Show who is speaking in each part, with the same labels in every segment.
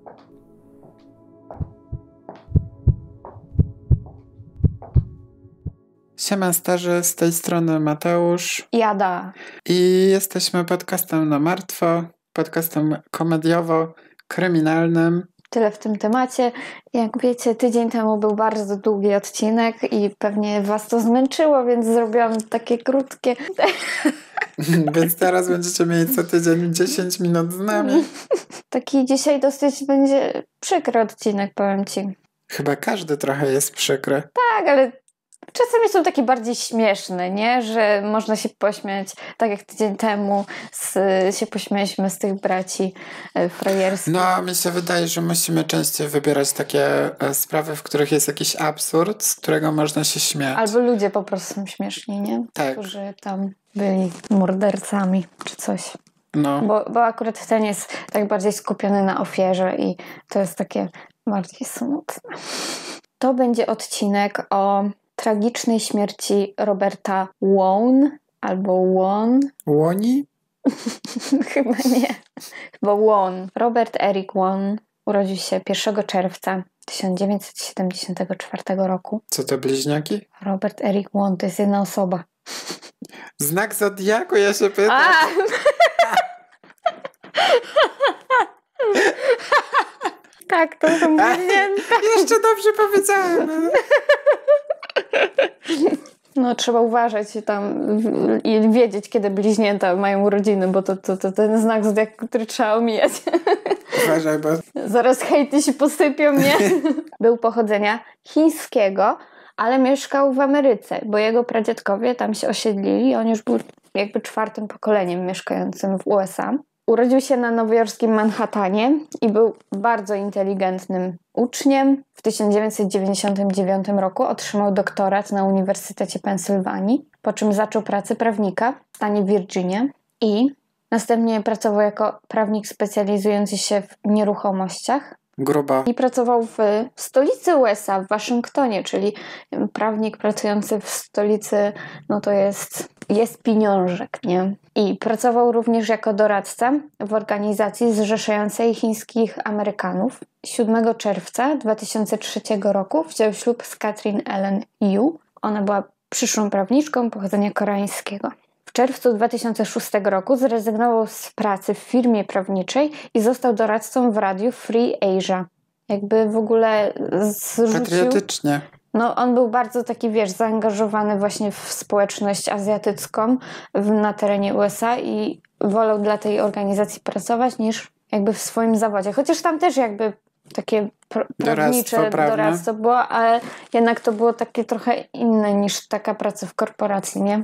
Speaker 1: Siema starzy, z tej strony Mateusz.
Speaker 2: Jada.
Speaker 1: I jesteśmy podcastem na martwo, podcastem komediowo-kryminalnym.
Speaker 2: Tyle w tym temacie. Jak wiecie, tydzień temu był bardzo długi odcinek i pewnie was to zmęczyło, więc zrobiłam takie krótkie.
Speaker 1: Więc teraz będziecie mieli co tydzień 10 minut z nami.
Speaker 2: Taki dzisiaj dosyć będzie przykry odcinek, powiem ci.
Speaker 1: Chyba każdy trochę jest przykry.
Speaker 2: Tak, ale czasami są takie bardziej śmieszne, nie? Że można się pośmiać, tak jak tydzień temu się pośmialiśmy z tych braci frajerskich.
Speaker 1: No, mi się wydaje, że musimy częściej wybierać takie sprawy, w których jest jakiś absurd, z którego można się śmiać.
Speaker 2: Albo ludzie po prostu są śmieszni, nie?
Speaker 1: Tak.
Speaker 2: Którzy tam byli mordercami czy coś.
Speaker 1: No.
Speaker 2: Bo akurat ten jest tak bardziej skupiony na ofierze i to jest takie bardziej smutne. To będzie odcinek o tragicznej śmierci Roberta Wone albo Wone.
Speaker 1: Łoni?
Speaker 2: Chyba nie. Chyba Wone. Robert Eric Wone urodził się 1 czerwca 1974 roku.
Speaker 1: Co to, bliźniaki?
Speaker 2: Robert Eric Wone to jest jedna osoba.
Speaker 1: Znak zodiaku, ja się pytam.
Speaker 2: Tak, to są bliźnięta.
Speaker 1: Jeszcze dobrze powiedziałem.
Speaker 2: No trzeba uważać tam i wiedzieć, kiedy bliźnięta mają urodziny, bo to ten znak zodiaku, który trzeba omijać.
Speaker 1: Uważaj, bo...
Speaker 2: Zaraz hejty się posypią, nie? Był pochodzenia chińskiego, ale mieszkał w Ameryce, bo jego pradziadkowie tam się osiedlili. On już był jakby 4. pokoleniem mieszkającym w USA. Urodził się na nowojorskim Manhattanie i był bardzo inteligentnym uczniem. W 1999 roku otrzymał doktorat na Uniwersytecie Pensylwanii, po czym zaczął pracę prawnika w stanie Virginia i następnie pracował jako prawnik specjalizujący się w nieruchomościach.
Speaker 1: Grubo.
Speaker 2: I pracował w stolicy USA, w Waszyngtonie, czyli prawnik pracujący w stolicy, no to jest pieniążek, nie? I pracował również jako doradca w organizacji zrzeszającej chińskich Amerykanów. 7 czerwca 2003 roku wziął ślub z Catherine Ellen Yu. Ona była przyszłą prawniczką pochodzenia koreańskiego. W czerwcu 2006 roku zrezygnował z pracy w firmie prawniczej i został doradcą w radiu Free Asia. Jakby w ogóle zrzucił...
Speaker 1: Patriotycznie.
Speaker 2: No on był bardzo taki, zaangażowany właśnie w społeczność azjatycką na terenie USA i wolał dla tej organizacji pracować niż jakby w swoim zawodzie. Chociaż tam też jakby takie prawnicze doradztwo było, ale jednak to było takie trochę inne niż taka praca w korporacji, nie?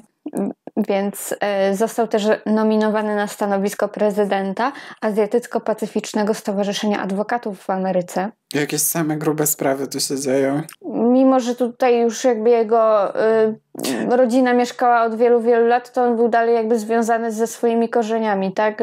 Speaker 2: Więc został też nominowany na stanowisko prezydenta Azjatycko-Pacyficznego Stowarzyszenia Adwokatów w Ameryce.
Speaker 1: Jakieś same grube sprawy tu się dzieją.
Speaker 2: Mimo że tutaj już jakby jego rodzina mieszkała od wielu, wielu lat, to on był dalej jakby związany ze swoimi korzeniami, tak?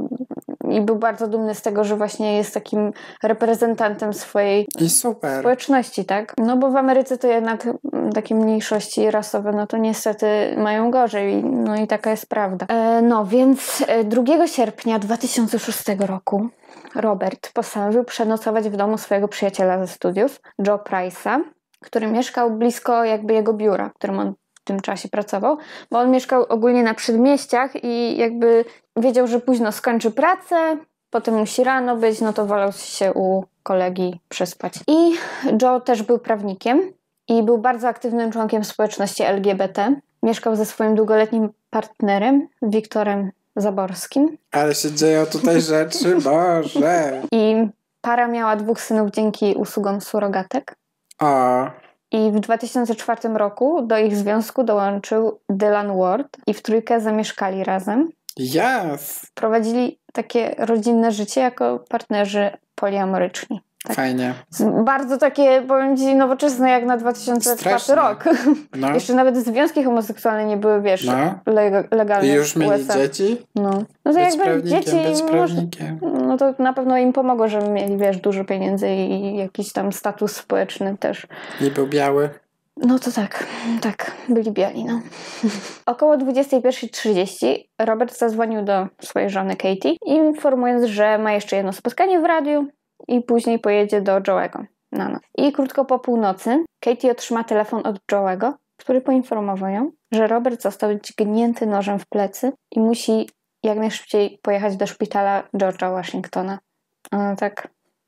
Speaker 2: I był bardzo dumny z tego, że właśnie jest takim reprezentantem swojej społeczności, tak? No bo w Ameryce to jednak takie mniejszości rasowe, no to niestety mają gorzej, no i taka jest prawda. No więc 2 sierpnia 2006 roku Robert postanowił przenocować w domu swojego przyjaciela ze studiów, Joe Price'a, który mieszkał blisko jakby jego biura, w którym on w tym czasie pracował, bo on mieszkał ogólnie na przedmieściach i jakby wiedział, że późno skończy pracę, potem musi rano być, no to wolał się u kolegi przespać. I Joe też był prawnikiem i był bardzo aktywnym członkiem społeczności LGBT. Mieszkał ze swoim długoletnim partnerem, Wiktorem Zaborskim.
Speaker 1: Ale się dzieją tutaj rzeczy, Boże!
Speaker 2: I para miała 2 synów dzięki usługom surogatek.
Speaker 1: O.
Speaker 2: I w 2004 roku do ich związku dołączył Dylan Ward i w trójkę zamieszkali razem.
Speaker 1: Yes!
Speaker 2: Prowadzili takie rodzinne życie jako partnerzy poliamoryczni. Tak.
Speaker 1: Fajnie.
Speaker 2: Bardzo takie, powiem ci, nowoczesne jak na 2004 rok.
Speaker 1: No.
Speaker 2: Jeszcze nawet związki homoseksualne nie były, wiesz, legalne.
Speaker 1: I już
Speaker 2: w
Speaker 1: mieli
Speaker 2: USA.
Speaker 1: dzieci?
Speaker 2: No to jakby dzieci... No to na pewno im pomogło, żeby mieli, wiesz, dużo pieniędzy i jakiś tam status społeczny też.
Speaker 1: I był biały.
Speaker 2: No to tak, byli biali, no. Około 21:30 Robert zadzwonił do swojej żony Katie, informując, że ma jeszcze jedno spotkanie w radiu i później pojedzie do Joe'ego na noc. I krótko po północy Katie otrzyma telefon od Joe'ego, który poinformował ją, że Robert został dźgnięty nożem w plecy i musi jak najszybciej pojechać do szpitala George'a Washingtona. Tak.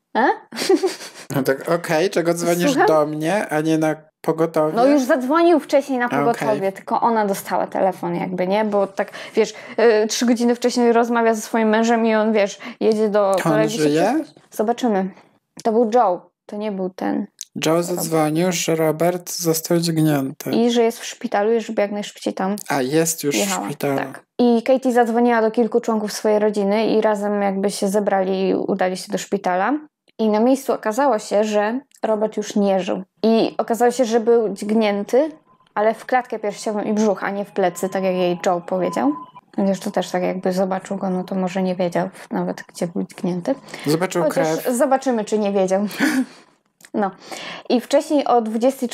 Speaker 1: No tak, okej, czego dzwonisz do mnie, a nie na pogotowie?
Speaker 2: No już zadzwonił wcześniej na pogotowie, tylko ona dostała telefon jakby, nie? Bo tak, wiesz, 3 godziny wcześniej rozmawia ze swoim mężem i on, wiesz, jedzie do kolegi.
Speaker 1: On żyje?
Speaker 2: Zobaczymy. To był Joe, to nie był ten.
Speaker 1: Joe zadzwonił, że Robert został dźgnięty.
Speaker 2: I że jest w szpitalu i żeby jak najszybciej tam
Speaker 1: A jest już
Speaker 2: jechała.
Speaker 1: w szpitalu.
Speaker 2: Tak. I Katie zadzwoniła do kilku członków swojej rodziny i razem jakby się zebrali i udali się do szpitala. I na miejscu okazało się, że Robert już nie żył. I okazało się, że był dźgnięty, ale w klatkę piersiową i brzuch, a nie w plecy, tak jak jej Joe powiedział. Chociaż to też tak jakby zobaczył go, no to może nie wiedział nawet, gdzie był dźgnięty.
Speaker 1: Zobaczył krew.
Speaker 2: Zobaczymy, czy nie wiedział. No. I wcześniej o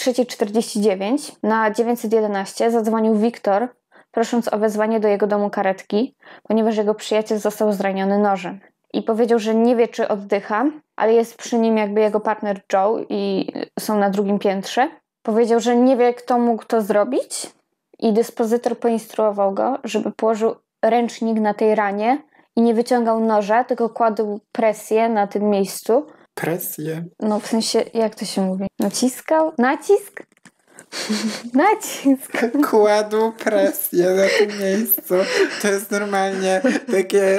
Speaker 2: 23:49 na 911 zadzwonił Wiktor, prosząc o wezwanie do jego domu karetki, ponieważ jego przyjaciel został zraniony nożem. I powiedział, że nie wie, czy oddycha, ale jest przy nim jakby jego partner Joe i są na 2. piętrze. Powiedział, że nie wie, kto mógł to zrobić i dyspozytor poinstruował go, żeby położył ręcznik na tej ranie i nie wyciągał noża, tylko kładł presję na tym miejscu.
Speaker 1: Presję?
Speaker 2: No w sensie, jak to się mówi? Naciskał? Nacisk? Nacisk.
Speaker 1: Kładł presję na tym miejscu. To jest normalnie takie...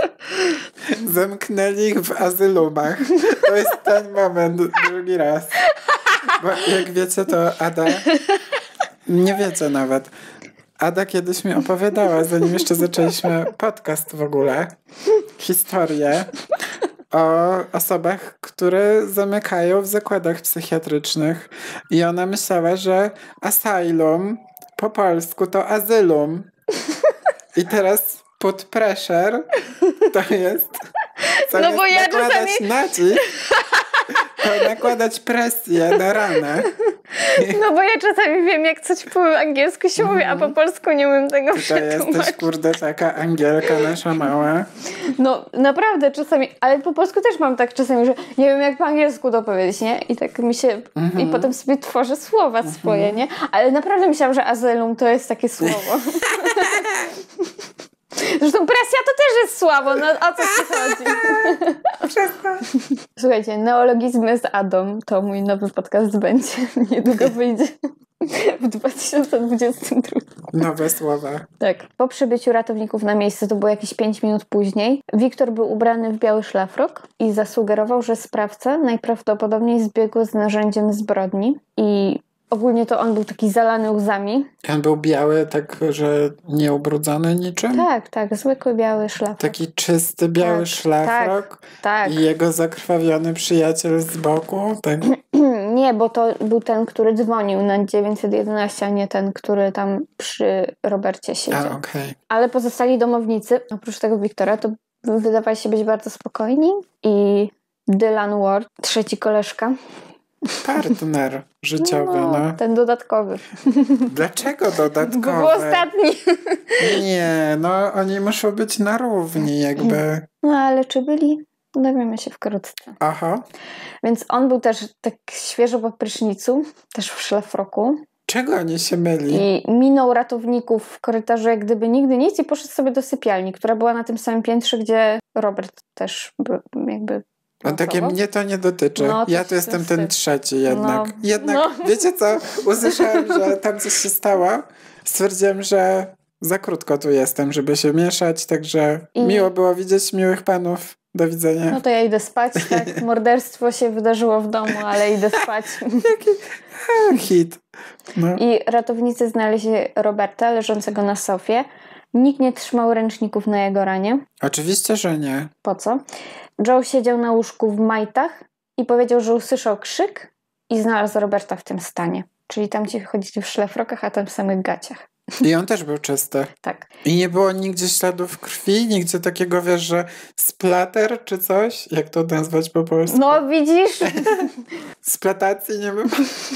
Speaker 1: Zamknęli ich w azylumach. To jest ten moment drugi raz. Bo jak wiecie, to Ada... Nie wiecie nawet. Ada kiedyś mi opowiadała, zanim jeszcze zaczęliśmy podcast w ogóle, historię o osobach, które zamykają w zakładach psychiatrycznych. I ona myślała, że asylum po polsku to azylum. I teraz put pressure to jest zamiast
Speaker 2: bo ja
Speaker 1: nakładać nacisk, to nakładać presję na ranę.
Speaker 2: No bo ja czasami wiem, jak coś po angielsku się mówi, a po polsku nie umiem tego
Speaker 1: To
Speaker 2: przetłumaczyć.
Speaker 1: jesteś, kurde, taka Angielka nasza mała.
Speaker 2: No naprawdę czasami, ale po polsku też mam tak czasami, że nie wiem, jak po angielsku to powiedzieć, nie? I tak mi się, i potem sobie tworzę słowa swoje, nie? Ale naprawdę myślałam, że azylum to jest takie słowo. Zresztą presja to też jest słabo, no o co ci chodzi? Słuchajcie, neologizmy z Adą to mój nowy podcast będzie. Niedługo wyjdzie w 2022.
Speaker 1: Nowe słowa.
Speaker 2: Tak. Po przybyciu ratowników na miejsce, to było jakieś 5 minut później, Wiktor był ubrany w biały szlafrok i zasugerował, że sprawca najprawdopodobniej zbiegł z narzędziem zbrodni i ogólnie to on był taki zalany łzami.
Speaker 1: On był biały, tak, że nie ubrudzony niczym?
Speaker 2: Tak, zwykły biały szlafrok.
Speaker 1: Taki czysty biały szlafrok?
Speaker 2: Tak.
Speaker 1: I jego zakrwawiony przyjaciel z boku? Tak.
Speaker 2: Nie, bo to był ten, który dzwonił na 911, a nie ten, który tam przy Robercie siedział.
Speaker 1: Okej.
Speaker 2: Ale pozostali domownicy, oprócz tego Wiktora, to wydawali się być bardzo spokojni i Dylan Ward, trzeci koleżka.
Speaker 1: Partner życiowy, no.
Speaker 2: Ten dodatkowy.
Speaker 1: Dlaczego dodatkowy?
Speaker 2: Bo był ostatni.
Speaker 1: Nie, no oni muszą być na równi jakby.
Speaker 2: No ale czy byli? Dowiemy się wkrótce.
Speaker 1: Aha.
Speaker 2: Więc on był też tak świeżo po prysznicu, też w szlafroku.
Speaker 1: Czego oni się myli?
Speaker 2: I minął ratowników w korytarzu jak gdyby nigdy nic i poszedł sobie do sypialni, która była na tym samym piętrze, gdzie Robert też jakby
Speaker 1: No takie mnie to nie dotyczy.
Speaker 2: No, to
Speaker 1: ja tu jestem ten trzeci jednak.
Speaker 2: No.
Speaker 1: Wiecie co? Usłyszałem, że tam coś się stało. Stwierdziłem, że za krótko tu jestem, żeby się mieszać, także miło było widzieć miłych panów. Do widzenia.
Speaker 2: No to ja idę spać, tak. Morderstwo się wydarzyło w domu, ale idę spać.
Speaker 1: Hit. No.
Speaker 2: I ratownicy znaleźli Roberta leżącego na sofie. Nikt nie trzymał ręczników na jego ranie.
Speaker 1: Oczywiście, że nie.
Speaker 2: Po co? Joe siedział na łóżku w majtach i powiedział, że usłyszał krzyk i znalazł Roberta w tym stanie. Czyli tam ci chodzili w szlafrokach, a tam w samych gaciach.
Speaker 1: I on też był czysty.
Speaker 2: Tak.
Speaker 1: I nie było nigdzie śladów krwi, nigdzie takiego, wiesz, że splatter czy coś? Jak to nazwać po polsku?
Speaker 2: No widzisz?
Speaker 1: Splatacji nie było.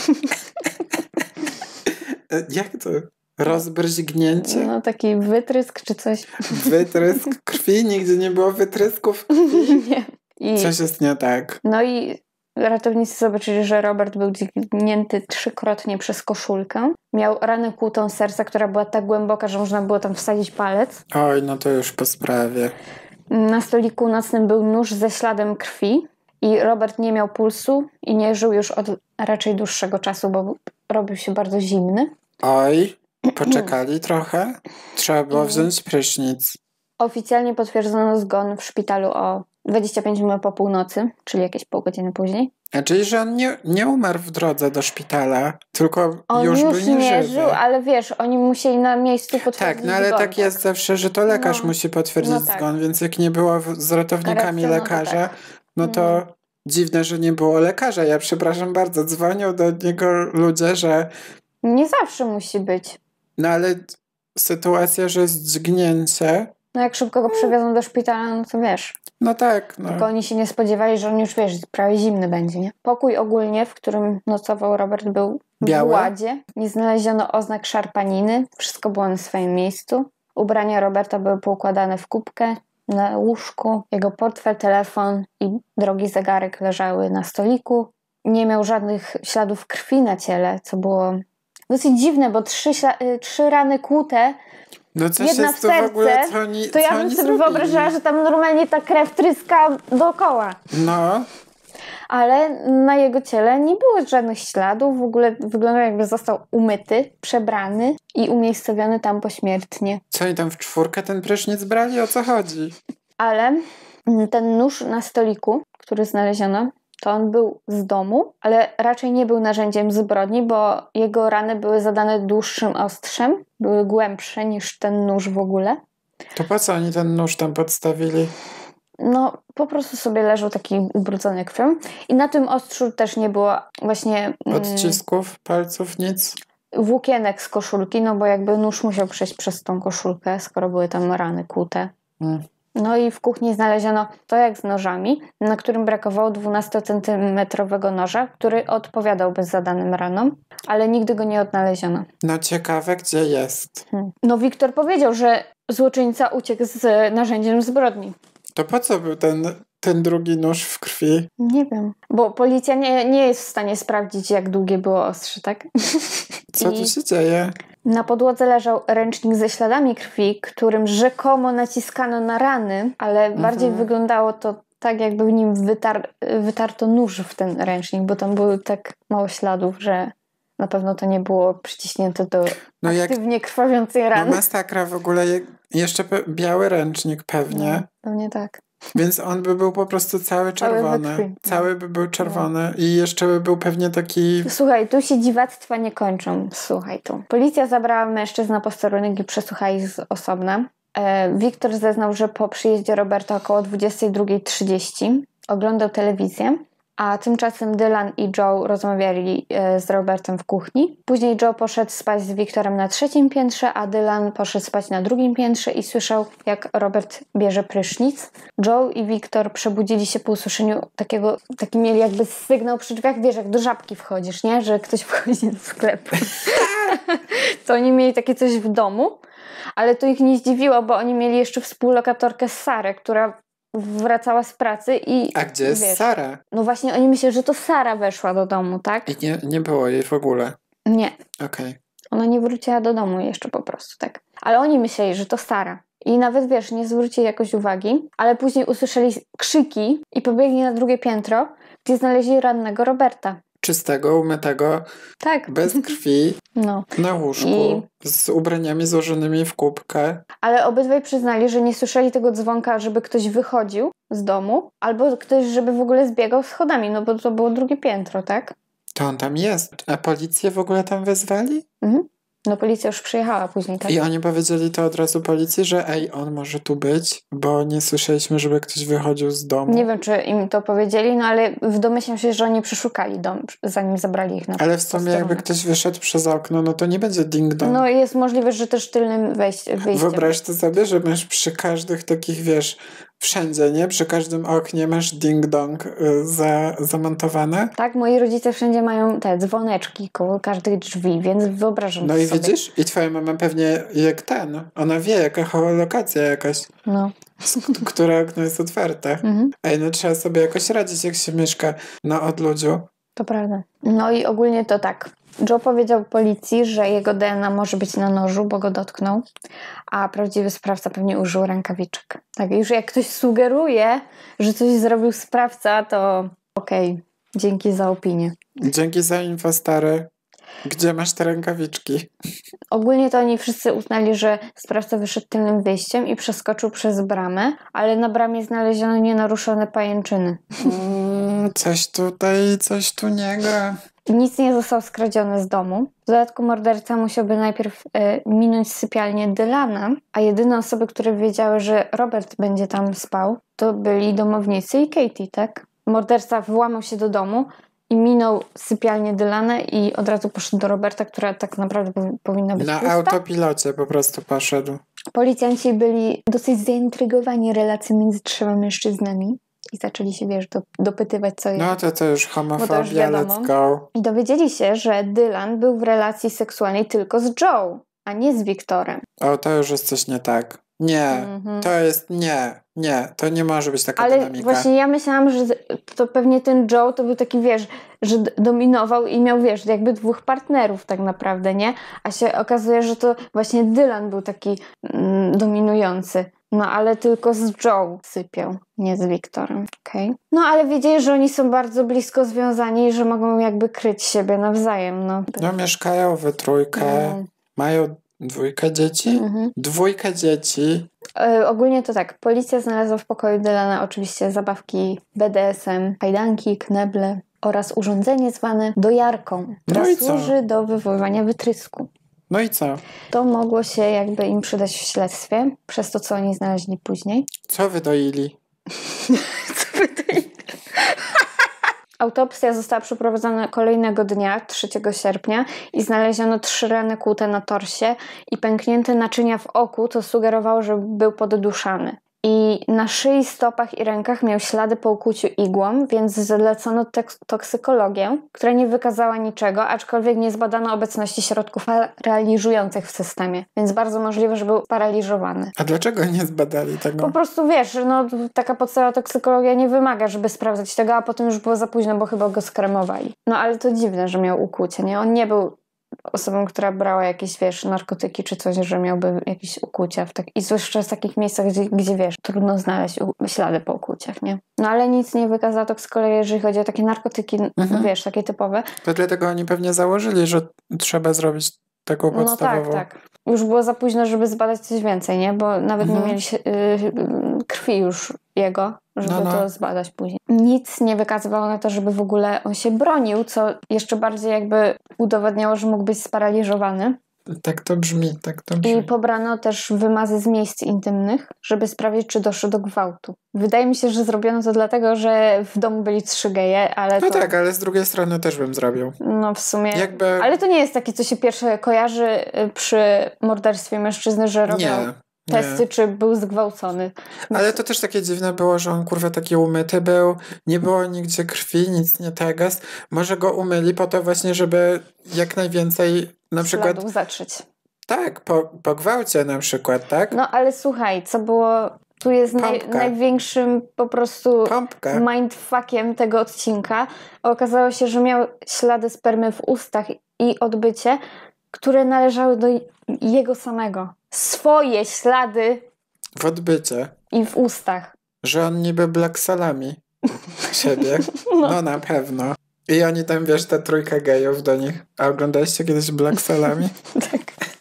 Speaker 1: Jak to? Rozbryźgnięcie?
Speaker 2: No taki wytrysk czy coś.
Speaker 1: Wytrysk krwi? Nigdzie nie było wytrysków krwi?
Speaker 2: Nie.
Speaker 1: Coś jest nie tak.
Speaker 2: No i ratownicy zobaczyli, że Robert był dźgnięty 3-krotnie przez koszulkę. Miał ranę kłutą serca, która była tak głęboka, że można było tam wsadzić palec.
Speaker 1: Oj, no to już po sprawie.
Speaker 2: Na stoliku nocnym był nóż ze śladem krwi i Robert nie miał pulsu i nie żył już od raczej dłuższego czasu, bo robił się bardzo zimny.
Speaker 1: Oj, poczekali trochę. Trzeba było wziąć prysznic.
Speaker 2: Oficjalnie potwierdzono zgon w szpitalu o 25 minut po północy, czyli jakieś pół godziny później.
Speaker 1: Czyli, że on nie umarł w drodze do szpitala, tylko
Speaker 2: on
Speaker 1: już był
Speaker 2: nie
Speaker 1: nieżywy.
Speaker 2: żył, ale wiesz, oni musieli na miejscu potwierdzić
Speaker 1: Tak, no ale
Speaker 2: zgon,
Speaker 1: tak jest zawsze, że to lekarz musi potwierdzić
Speaker 2: tak.
Speaker 1: zgon, więc jak nie było z ratownikami
Speaker 2: Karetce,
Speaker 1: lekarza, no to dziwne, że nie było lekarza. Ja przepraszam bardzo, dzwonią do niego ludzie, że...
Speaker 2: Nie zawsze musi być.
Speaker 1: No ale sytuacja, że jest dźgnięcie...
Speaker 2: No jak szybko go przywiozą do szpitala, no to wiesz.
Speaker 1: No tak. No.
Speaker 2: Tylko oni się nie spodziewali, że on już, wiesz, prawie zimny będzie, nie? Pokój ogólnie, w którym nocował Robert, był
Speaker 1: biały?
Speaker 2: W ładzie. Nie znaleziono oznak szarpaniny. Wszystko było na swoim miejscu. Ubrania Roberta były poukładane w kubkę na łóżku. Jego portfel, telefon i drogi zegarek leżały na stoliku. Nie miał żadnych śladów krwi na ciele, co było dosyć dziwne, bo 3 rany kłute,
Speaker 1: no coś
Speaker 2: jedna
Speaker 1: jest
Speaker 2: w serce,
Speaker 1: w ogóle,
Speaker 2: to ja bym sobie wyobrażała, że tam normalnie ta krew tryska dookoła.
Speaker 1: No.
Speaker 2: Ale na jego ciele nie było żadnych śladów, w ogóle wyglądał jakby został umyty, przebrany i umiejscowiony tam pośmiertnie.
Speaker 1: Co oni tam w 4 ten prysznic brali? O co chodzi?
Speaker 2: Ale ten nóż na stoliku, który znaleziono, to on był z domu, ale raczej nie był narzędziem zbrodni, bo jego rany były zadane dłuższym ostrzem, były głębsze niż ten nóż w ogóle.
Speaker 1: To po co oni ten nóż tam podstawili?
Speaker 2: No, po prostu sobie leżał taki ubrudzony krwią. I na tym ostrzu też nie było właśnie...
Speaker 1: odcisków, palców, nic?
Speaker 2: Włókienek z koszulki, no bo jakby nóż musiał przejść przez tą koszulkę, skoro były tam rany kłute. No i w kuchni znaleziono to jak z nożami, na którym brakowało 12-centymetrowego noża, który odpowiadałby zadanym ranom, ale nigdy go nie odnaleziono.
Speaker 1: No ciekawe, gdzie jest.
Speaker 2: No Wiktor powiedział, że złoczyńca uciekł z narzędziem zbrodni.
Speaker 1: To po co był ten drugi nóż w krwi?
Speaker 2: Nie wiem, bo policja nie jest w stanie sprawdzić, jak długie było ostrze, tak?
Speaker 1: Co tu się dzieje?
Speaker 2: Na podłodze leżał ręcznik ze śladami krwi, którym rzekomo naciskano na rany, ale bardziej wyglądało to tak, jakby w nim wytarto nóż w ten ręcznik, bo tam było tak mało śladów, że na pewno to nie było przyciśnięte do aktywnie krwawiącej rany.
Speaker 1: No masakra w ogóle. Jeszcze biały ręcznik pewnie.
Speaker 2: No, pewnie tak.
Speaker 1: Więc on by był po prostu cały czerwony. Cały by był czerwony i jeszcze by był pewnie taki...
Speaker 2: Słuchaj, tu się dziwactwa nie kończą. Słuchaj tu. Policja zabrała mężczyzn na posterunek i przesłuchali ich z osobna. Wiktor zeznał, że po przyjeździe Roberta około 22:30 oglądał telewizję, a tymczasem Dylan i Joe rozmawiali z Robertem w kuchni. Później Joe poszedł spać z Wiktorem na 3. piętrze, a Dylan poszedł spać na 2. piętrze i słyszał, jak Robert bierze prysznic. Joe i Wiktor przebudzili się po usłyszeniu taki mieli jakby sygnał przy drzwiach, wiesz, jak do żabki wchodzisz, nie? Że ktoś wchodzi do sklepu. To oni mieli takie coś w domu, ale to ich nie zdziwiło, bo oni mieli jeszcze współlokatorkę Sarę, która wracała z pracy i...
Speaker 1: A gdzie jest Sara?
Speaker 2: No właśnie oni myśleli, że to Sara weszła do domu, tak?
Speaker 1: I nie było jej w ogóle?
Speaker 2: Nie.
Speaker 1: Okej.
Speaker 2: Ona nie wróciła do domu jeszcze po prostu, tak. Ale oni myśleli, że to Sara. I nawet, wiesz, nie zwrócili jakoś uwagi, ale później usłyszeli krzyki i pobiegli na 2. piętro, gdzie znaleźli rannego Roberta.
Speaker 1: Czystego, umytego,
Speaker 2: tak.
Speaker 1: Bez krwi, na łóżku, z ubraniami złożonymi w kubkę.
Speaker 2: Ale obydwaj przyznali, że nie słyszeli tego dzwonka, żeby ktoś wychodził z domu, albo ktoś, żeby w ogóle zbiegał schodami, no bo to było 2. piętro, tak?
Speaker 1: To on tam jest. A policję w ogóle tam wezwali?
Speaker 2: No policja już przyjechała później, tak?
Speaker 1: I oni powiedzieli to od razu policji, że on może tu być, bo nie słyszeliśmy, żeby ktoś wychodził z domu.
Speaker 2: Nie wiem, czy im to powiedzieli, no ale domyślam się, że oni przeszukali dom, zanim zabrali ich na
Speaker 1: Ale w sumie jakby ktoś wyszedł przez okno, no to nie będzie ding-dong.
Speaker 2: No jest możliwe, że też tylnym wyjściem.
Speaker 1: Wyobraź to sobie, że masz przy każdych takich, wiesz, wszędzie, nie? Przy każdym oknie masz ding-dong zamontowane.
Speaker 2: Tak, moi rodzice wszędzie mają te dzwoneczki koło każdych drzwi, więc wyobrażam
Speaker 1: sobie. No i
Speaker 2: widzisz?
Speaker 1: I twoja mama pewnie ona wie, jaka lokacja jakaś.
Speaker 2: No.
Speaker 1: które okno jest otwarte. Ej, no trzeba sobie jakoś radzić, jak się mieszka na odludziu.
Speaker 2: To prawda. No i ogólnie to tak. Joe powiedział policji, że jego DNA może być na nożu, bo go dotknął, a prawdziwy sprawca pewnie użył rękawiczek. Tak, już jak ktoś sugeruje, że coś zrobił sprawca, to okej, dzięki za opinię.
Speaker 1: Dzięki za info, stary. Gdzie masz te rękawiczki?
Speaker 2: Ogólnie to oni wszyscy uznali, że sprawca wyszedł tylnym wyjściem i przeskoczył przez bramę, ale na bramie znaleziono nienaruszone pajęczyny.
Speaker 1: Coś tu nie gra.
Speaker 2: Nic nie zostało skradzione z domu. W dodatku morderca musiałby najpierw minąć sypialnię Dylana, a jedyne osoby, które wiedziały, że Robert będzie tam spał, to byli domownicy i Katie, tak? Morderca włamał się do domu i minął sypialnię Dylana i od razu poszedł do Roberta, która tak naprawdę powinna być pusta.
Speaker 1: Na autopilocie po prostu poszedł.
Speaker 2: Policjanci byli dosyć zaintrygowani relacją między trzema mężczyznami i zaczęli się, dopytywać, co jest.
Speaker 1: No to już homofobia, let's go.
Speaker 2: I dowiedzieli się, że Dylan był w relacji seksualnej tylko z Joe, a nie z Wiktorem.
Speaker 1: O, to już jest coś nie tak. Nie, to jest to nie może być taka
Speaker 2: ale
Speaker 1: dynamika.
Speaker 2: Właśnie ja myślałam, że to pewnie ten Joe to był taki, że dominował i miał, jakby dwóch partnerów tak naprawdę, nie? A się okazuje, że to właśnie Dylan był taki dominujący. No ale tylko z Joe sypiał, nie z Wiktorem, okej? No ale wiedzieli, że oni są bardzo blisko związani i że mogą jakby kryć siebie nawzajem, no.
Speaker 1: No mieszkają we trójkę, mają 2 dzieci? 2 dzieci.
Speaker 2: Ogólnie to tak, policja znalazła w pokoju Dylana oczywiście zabawki BDSM, kajdanki, kneble oraz urządzenie zwane dojarką, które służy do wywoływania wytrysku.
Speaker 1: No i co?
Speaker 2: To mogło się jakby im przydać w śledztwie, przez to, co oni znaleźli później.
Speaker 1: Co wydoili?
Speaker 2: Autopsja została przeprowadzona kolejnego dnia, 3 sierpnia i znaleziono 3 rany kłute na torsie i pęknięte naczynia w oku, co sugerowało, że był podduszany. I na szyi, stopach i rękach miał ślady po ukłuciu igłą, więc zlecono toksykologię, która nie wykazała niczego, aczkolwiek nie zbadano obecności środków paraliżujących w systemie, więc bardzo możliwe, że był paraliżowany.
Speaker 1: A dlaczego nie zbadali tego?
Speaker 2: Po prostu taka podstawowa toksykologia nie wymaga, żeby sprawdzać tego, a potem już było za późno, bo chyba go skremowali. No ale to dziwne, że miał ukłucie, nie? On nie był osobą, która brała jakieś, narkotyki czy coś, że miałby jakieś ukłucia. I zwłaszcza w takich miejscach, gdzie trudno znaleźć ślady po ukłuciach, nie? No ale nic nie wykazała toksykologia, jeżeli chodzi o takie narkotyki, takie typowe.
Speaker 1: To dlatego oni pewnie założyli, że trzeba zrobić taką podstawową.
Speaker 2: No tak. Już było za późno, żeby zbadać coś więcej, nie? Bo nawet nie mieli krwi już jego, żeby to zbadać później. Nic nie wykazywało na to, żeby w ogóle on się bronił, co jeszcze bardziej jakby udowadniało, że mógł być sparaliżowany.
Speaker 1: Tak to brzmi.
Speaker 2: I pobrano też wymazy z miejsc intymnych, żeby sprawdzić, czy doszło do gwałtu. Wydaje mi się, że zrobiono to dlatego, że w domu byli 3 geje, ale
Speaker 1: no tak, ale z drugiej strony też bym zrobił.
Speaker 2: No w sumie. Ale to nie jest takie, co się pierwsze kojarzy przy morderstwie mężczyzny, że robią testy, czy był zgwałcony.
Speaker 1: Ale to też takie dziwne było, że on taki umyty był, nie było nigdzie krwi, nic nie teges. Może go umyli po to właśnie, żeby jak najwięcej na przykład
Speaker 2: zatrzeć.
Speaker 1: Tak, po gwałcie na przykład, tak?
Speaker 2: No ale słuchaj, co było... Tu jest największym po prostu mindfuckiem tego odcinka. Okazało się, że miał ślady spermy w ustach i odbycie, które należały do jego samego. Swoje ślady
Speaker 1: w odbycie
Speaker 2: i w ustach.
Speaker 1: Że on niby Black Salami siebie. No na pewno. I oni tam, ta 3 gejów do nich. A oglądaliście kiedyś Black Salami?
Speaker 2: Tak.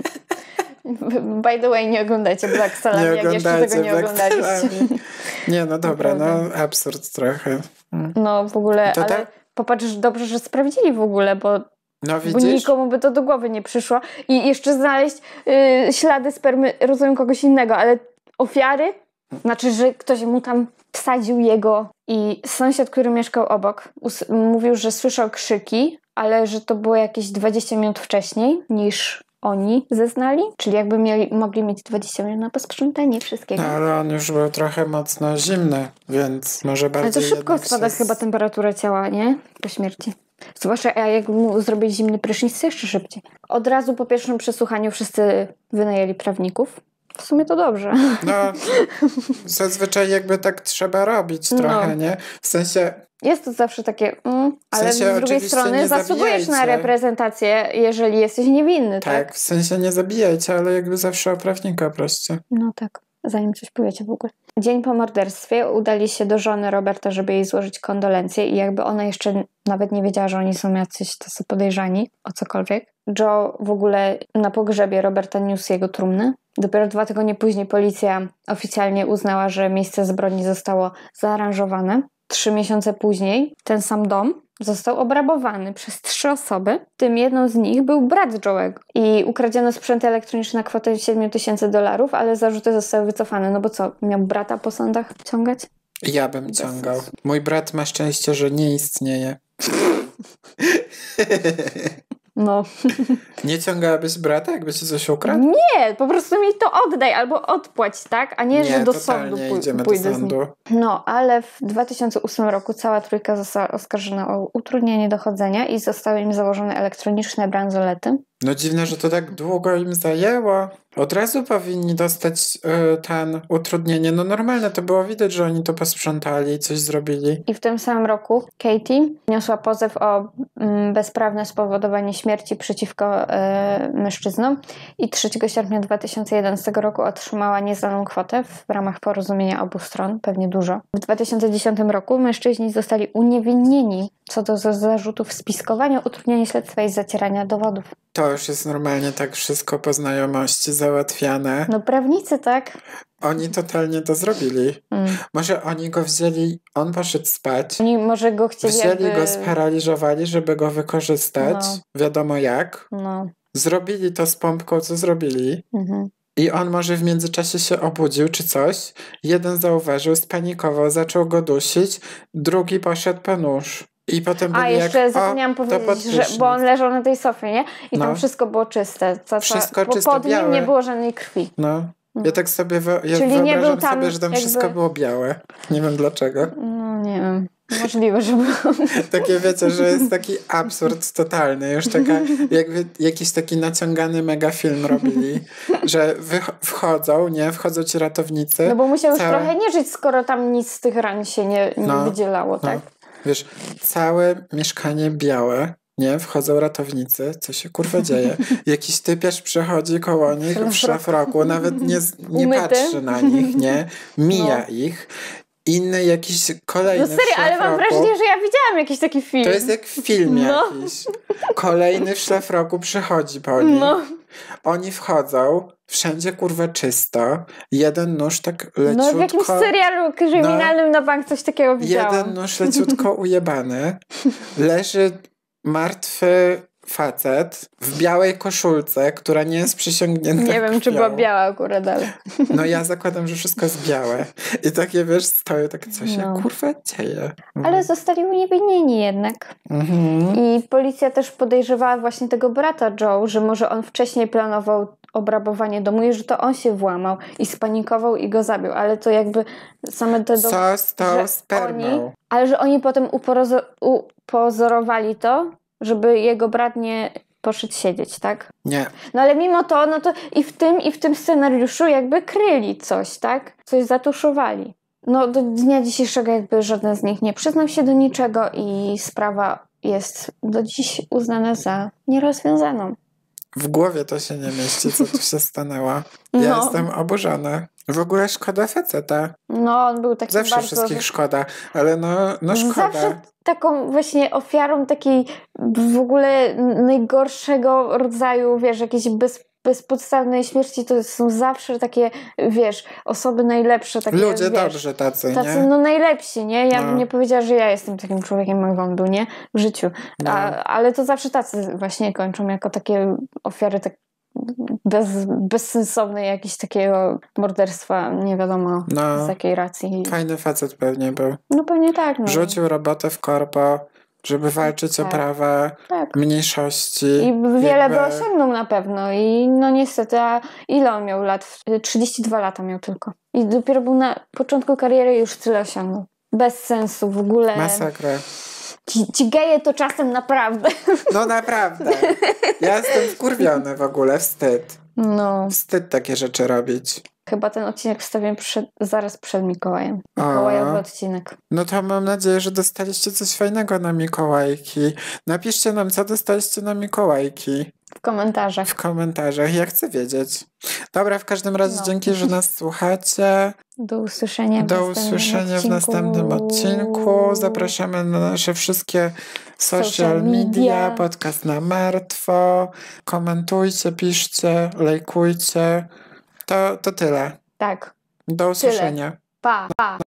Speaker 2: By the way, nie oglądajcie Black Salami, jak jeszcze tego nie oglądaliście.
Speaker 1: Nie, no dobra, absurd trochę.
Speaker 2: No w ogóle, ale popatrz, dobrze, że sprawdzili w ogóle, bo nikomu by to do głowy nie przyszło. I jeszcze znaleźć ślady spermy, rozumiem, kogoś innego, ale ofiary? Znaczy, że ktoś mu tam wsadził jego. I sąsiad, który mieszkał obok, mówił, że słyszał krzyki, ale że to było jakieś 20 minut wcześniej niż oni zeznali. Czyli jakby mogli mieć 20 minut na posprzątanie wszystkiego.
Speaker 1: No, ale on już był trochę mocno zimny, więc może bardziej...
Speaker 2: Ale to szybko spada chyba temperatura ciała, nie? Po śmierci. Zwłaszcza jak mu zrobić zimny prysznic, to jeszcze szybciej. Od razu po pierwszym przesłuchaniu wszyscy wynajęli prawników. W sumie to dobrze.
Speaker 1: No, zazwyczaj jakby tak trzeba robić trochę, nie? W sensie...
Speaker 2: Jest to zawsze takie, ale
Speaker 1: w sensie
Speaker 2: z drugiej strony zasługujesz na reprezentację, jeżeli jesteś niewinny, tak?
Speaker 1: Tak, w sensie nie zabijajcie, ale jakby zawsze o prawnika proście.
Speaker 2: No tak, zanim coś powiecie w ogóle. Dzień po morderstwie udali się do żony Roberta, żeby jej złożyć kondolencje i jakby ona jeszcze nawet nie wiedziała, że oni są jacyś tacy podejrzani o cokolwiek. Joe w ogóle na pogrzebie Roberta niósł jego trumnę. Dopiero 2 tygodnie później policja oficjalnie uznała, że miejsce zbrodni zostało zaaranżowane. 3 miesiące później ten sam dom został obrabowany przez 3 osoby, w tym jedną z nich był brat Joe'ego. I ukradziono sprzęty elektroniczne na kwotę $7,000, ale zarzuty zostały wycofane. No bo co, miał brata po sądach ciągać?
Speaker 1: Ja bym ciągał. Mój brat ma szczęście, że nie istnieje.
Speaker 2: No.
Speaker 1: Nie ciągałabyś brata, jakby ci coś ukradł?
Speaker 2: Nie, po prostu mi to oddaj albo odpłać, tak? A nie, że do sądu pójdę
Speaker 1: do sądu.
Speaker 2: No, ale w 2008 roku cała trójka została oskarżona o utrudnienie dochodzenia i zostały im założone elektroniczne bransolety.
Speaker 1: No dziwne, że to tak długo im zajęło. Od razu powinni dostać ten utrudnienie. No normalne to było widać, że oni to posprzątali i coś zrobili.
Speaker 2: I w tym samym roku Katie wniosła pozew o bezprawne spowodowanie śmierci przeciwko mężczyznom i 3 sierpnia 2011 roku otrzymała nieznaną kwotę w ramach porozumienia obu stron, pewnie dużo. W 2010 roku mężczyźni zostali uniewinnieni co do zarzutów spiskowania, utrudniania śledztwa i zacierania dowodów.
Speaker 1: To już jest normalnie tak wszystko po znajomości załatwiane.
Speaker 2: No prawnicy, tak?
Speaker 1: Oni totalnie to zrobili. Może oni go wzięli, on poszedł spać.
Speaker 2: Oni może go chcieli
Speaker 1: go, sparaliżowali, żeby go wykorzystać. No. Wiadomo jak.
Speaker 2: No.
Speaker 1: Zrobili to z pompką, co zrobili. I on może w międzyczasie się obudził czy coś. Jeden zauważył, spanikował, zaczął go dusić. Drugi poszedł po nóż. I potem byli
Speaker 2: jeszcze zapomniałam powiedzieć, że, bo on leżał na tej sofie, nie? I tam wszystko było czyste.
Speaker 1: Wszystko
Speaker 2: bo
Speaker 1: czyste,
Speaker 2: pod
Speaker 1: białe.
Speaker 2: nim nie było żadnej krwi.
Speaker 1: No. Ja tak sobie
Speaker 2: Czyli nie był tam
Speaker 1: sobie, że tam wszystko było białe. Nie wiem dlaczego.
Speaker 2: No nie wiem. Możliwe, że było.
Speaker 1: Takie wiecie, że jest taki absurd totalny. Już taka, jakby jakiś taki naciągany mega film robili, że wchodzą ci ratownicy.
Speaker 2: No bo musiał już trochę nie żyć, skoro tam nic z tych ran się nie wydzielało, tak?
Speaker 1: Wiesz, całe mieszkanie białe, nie? Wchodzą ratownicy. Co się kurwa dzieje? Jakiś typiarz przechodzi koło nich w szlafroku, nawet nie patrzy na nich, nie? Mija ich. Inny jakiś kolejny.
Speaker 2: No serio, ale mam wrażenie, że ja widziałam jakiś taki film.
Speaker 1: To jest jak film jakiś. Kolejny w szlafroku przychodzi po nich. Oni wchodzą, wszędzie kurwa czysto. Jeden nóż tak leciutko...
Speaker 2: No w jakimś serialu kryminalnym na bank coś takiego widziałam.
Speaker 1: Jeden nóż leciutko ujebany. Leży martwy facet w białej koszulce, która nie jest przysiągnięta
Speaker 2: Nie wiem,
Speaker 1: krwią.
Speaker 2: czy była biała akurat, ale...
Speaker 1: No ja zakładam, że wszystko jest białe. I takie, wiesz, stoję tak, co się kurwa dzieje.
Speaker 2: Ale zostali uniewinnieni jednak. I policja też podejrzewała właśnie tego brata Joe, że może on wcześniej planował obrabowanie domu i że to on się włamał i spanikował i go zabił. Ale to jakby same te...
Speaker 1: Co z tą spermą?
Speaker 2: Ale że oni potem upozorowali to, żeby jego brat nie poszedł siedzieć, tak?
Speaker 1: Nie.
Speaker 2: No ale mimo to, no to i w tym scenariuszu jakby kryli coś, tak? Coś zatuszowali. No do dnia dzisiejszego jakby żaden z nich nie przyznał się do niczego i sprawa jest do dziś uznana za nierozwiązaną.
Speaker 1: W głowie to się nie mieści, co tu się stanęło. Ja jestem oburzona. W ogóle szkoda faceta.
Speaker 2: No, on był taki
Speaker 1: zawsze
Speaker 2: bardzo...
Speaker 1: wszystkich szkoda, ale no szkoda.
Speaker 2: Zawsze taką właśnie ofiarą takiej w ogóle najgorszego rodzaju, wiesz, jakiejś bezpodstawnej śmierci, to są zawsze takie, wiesz, osoby najlepsze. Takie,
Speaker 1: ludzie
Speaker 2: wiesz,
Speaker 1: dobrzy tacy, nie?
Speaker 2: No najlepsi, nie? Ja bym nie powiedziała, że ja jestem takim człowiekiem, jak on był, nie? W życiu. Ale to zawsze tacy właśnie kończą jako takie ofiary tak bezsensowne jakieś takiego morderstwa, nie wiadomo z jakiej racji.
Speaker 1: Fajny facet pewnie był.
Speaker 2: No pewnie tak. No.
Speaker 1: Rzucił robotę w korpo, żeby walczyć o prawa mniejszości.
Speaker 2: I wiele by osiągnął na pewno. I no niestety, a ile on miał lat? 32 lata miał tylko. I dopiero był na początku kariery i już tyle osiągnął. Bez sensu w ogóle.
Speaker 1: Masakra.
Speaker 2: Ci geje to czasem naprawdę.
Speaker 1: No naprawdę. Ja jestem wkurwiony w ogóle, wstyd.
Speaker 2: No,
Speaker 1: Wstyd takie rzeczy robić.
Speaker 2: chyba ten odcinek wstawiam zaraz przed Mikołajem. Mikołajowy odcinek.
Speaker 1: No to mam nadzieję, że dostaliście coś fajnego na Mikołajki. Napiszcie nam, co dostaliście na Mikołajki.
Speaker 2: W komentarzach.
Speaker 1: W komentarzach, ja chcę wiedzieć. Dobra, w każdym razie dzięki, że nas słuchacie.
Speaker 2: Do usłyszenia
Speaker 1: w następnym odcinku. Zapraszamy na nasze wszystkie social media, podcast na martwo. Komentujcie, piszcie, lajkujcie. To tyle.
Speaker 2: Tak.
Speaker 1: Do usłyszenia.
Speaker 2: Pa.